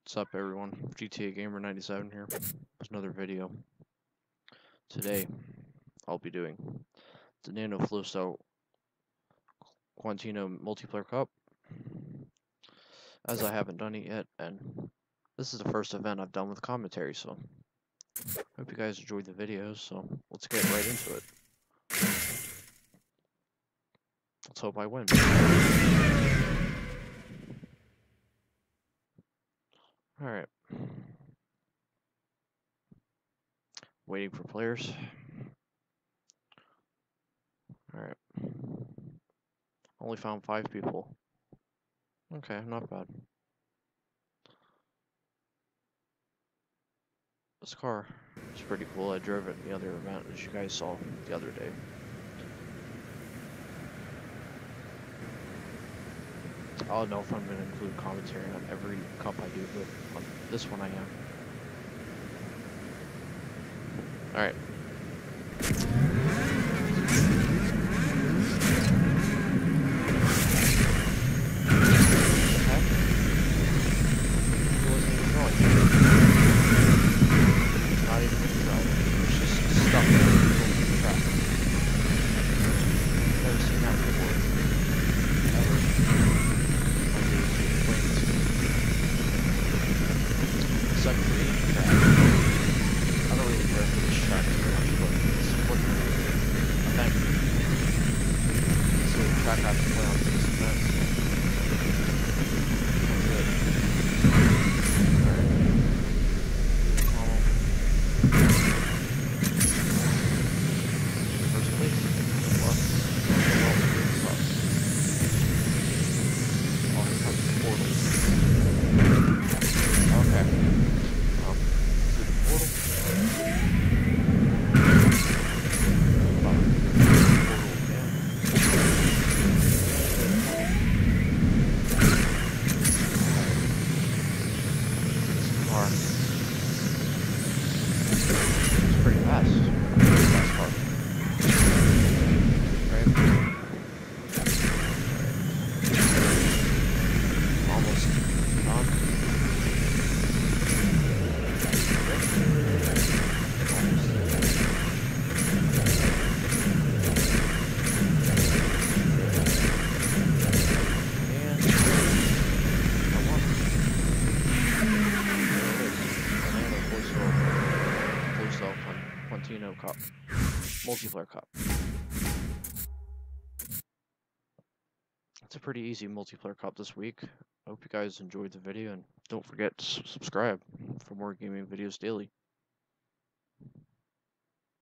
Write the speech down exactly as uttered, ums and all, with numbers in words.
What's up, everyone? G T A Gamer ninety-seven here with another video. Today, I'll be doing the Nano Floso Quantino Multiplayer Cup, as I haven't done it yet, and this is the first event I've done with commentary, so hope you guys enjoyed the videos, so let's get right into it. Let's hope I win. Alright. Waiting for players. Alright. Only found five people. Okay, not bad. This car is pretty cool. I drove it in the other event, as you guys saw the other day. I don't know if I'm going to include commentary on every cup I do, but on this one I am. Alright. Track I have to play on this event. Good. Alright. Normal. First place. Plus. Plus. Oh, here comes the portal. Okay. Um, through the portal. It's pretty fast. Pretty fast car. Right? Almost done. Quantino Cup, multiplayer cup. It's a pretty easy multiplayer cup this week. I hope you guys enjoyed the video, and don't forget to subscribe for more gaming videos daily.